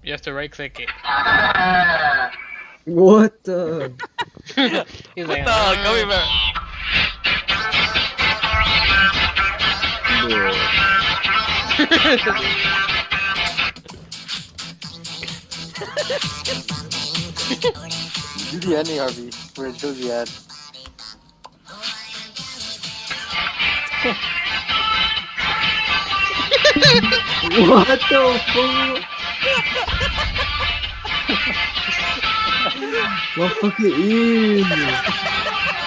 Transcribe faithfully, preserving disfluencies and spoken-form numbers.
You have to right click it. What the? He's What like, the? "Ah." Gummy bear. Do the ending, Harvey, where it shows the ad. What the fuck? What fucking is?